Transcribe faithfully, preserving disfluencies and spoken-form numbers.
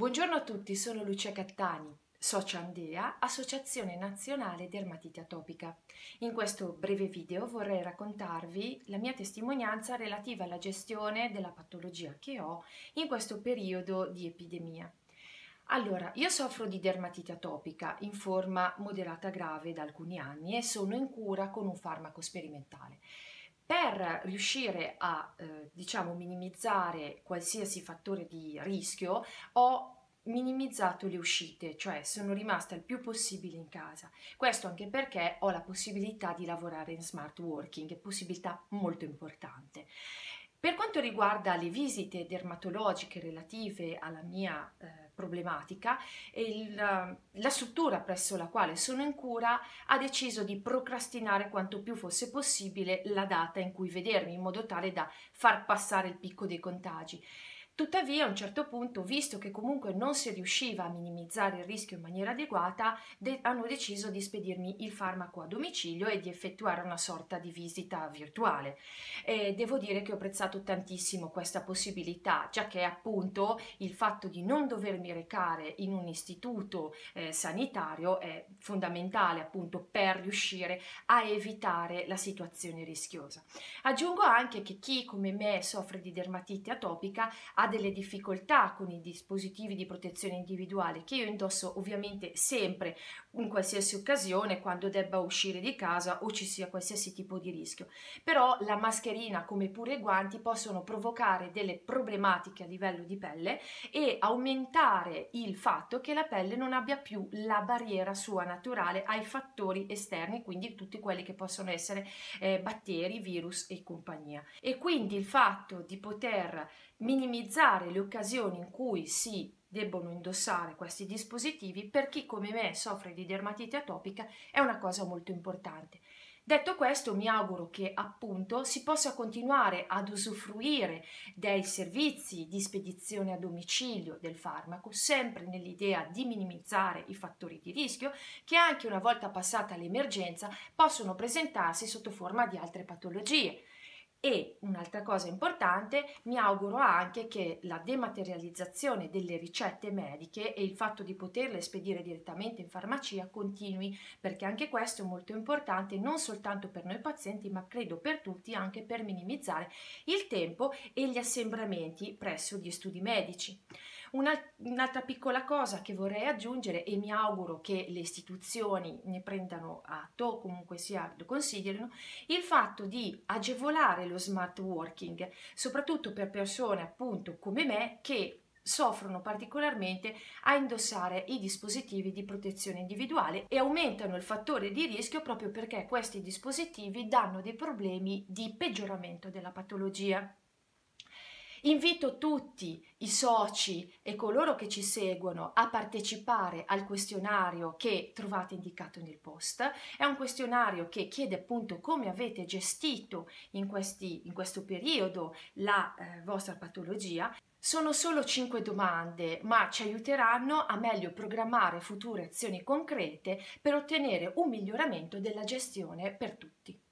Buongiorno a tutti, sono Lucia Cattani, socia Andea, Associazione Nazionale Dermatite Atopica. In questo breve video vorrei raccontarvi la mia testimonianza relativa alla gestione della patologia che ho in questo periodo di epidemia. Allora, io soffro di dermatite atopica in forma moderata grave da alcuni anni e sono in cura con un farmaco sperimentale. Per riuscire a, eh, diciamo, minimizzare qualsiasi fattore di rischio, ho minimizzato le uscite, cioè sono rimasta il più possibile in casa. Questo anche perché ho la possibilità di lavorare in smart working, possibilità molto importante. Per quanto riguarda le visite dermatologiche relative alla mia eh, problematica, il, la struttura presso la quale sono in cura ha deciso di procrastinare quanto più fosse possibile la data in cui vedermi, in modo tale da far passare il picco dei contagi. Tuttavia, a un certo punto, visto che comunque non si riusciva a minimizzare il rischio in maniera adeguata, de- hanno deciso di spedirmi il farmaco a domicilio e di effettuare una sorta di visita virtuale. E devo dire che ho apprezzato tantissimo questa possibilità, già che appunto il fatto di non dovermi recare in un istituto eh, sanitario è fondamentale appunto per riuscire a evitare la situazione rischiosa. Aggiungo anche che chi come me soffre di dermatite atopica ha delle difficoltà con i dispositivi di protezione individuale che io indosso ovviamente sempre in qualsiasi occasione quando debba uscire di casa o ci sia qualsiasi tipo di rischio. Però la mascherina come pure i guanti possono provocare delle problematiche a livello di pelle e aumentare il fatto che la pelle non abbia più la barriera sua naturale ai fattori esterni, quindi tutti quelli che possono essere eh, batteri, virus e compagnia. E quindi il fatto di poter minimizzare le occasioni in cui si debbono indossare questi dispositivi per chi come me soffre di dermatite atopica è una cosa molto importante. Detto questo, mi auguro che appunto si possa continuare ad usufruire dei servizi di spedizione a domicilio del farmaco, sempre nell'idea di minimizzare i fattori di rischio che anche una volta passata l'emergenza possono presentarsi sotto forma di altre patologie. E un'altra cosa importante, mi auguro anche che la dematerializzazione delle ricette mediche e il fatto di poterle spedire direttamente in farmacia continui, perché anche questo è molto importante non soltanto per noi pazienti, ma credo per tutti, anche per minimizzare il tempo e gli assembramenti presso gli studi medici. Un'altra piccola cosa che vorrei aggiungere, e mi auguro che le istituzioni ne prendano atto o comunque sia lo considerino, il fatto di agevolare lo smart working, soprattutto per persone appunto come me che soffrono particolarmente a indossare i dispositivi di protezione individuale e aumentano il fattore di rischio proprio perché questi dispositivi danno dei problemi di peggioramento della patologia. Invito tutti i soci e coloro che ci seguono a partecipare al questionario che trovate indicato nel post. È un questionario che chiede appunto come avete gestito in, questi, in questo periodo la eh, vostra patologia. Sono solo cinque domande, ma ci aiuteranno a meglio programmare future azioni concrete per ottenere un miglioramento della gestione per tutti.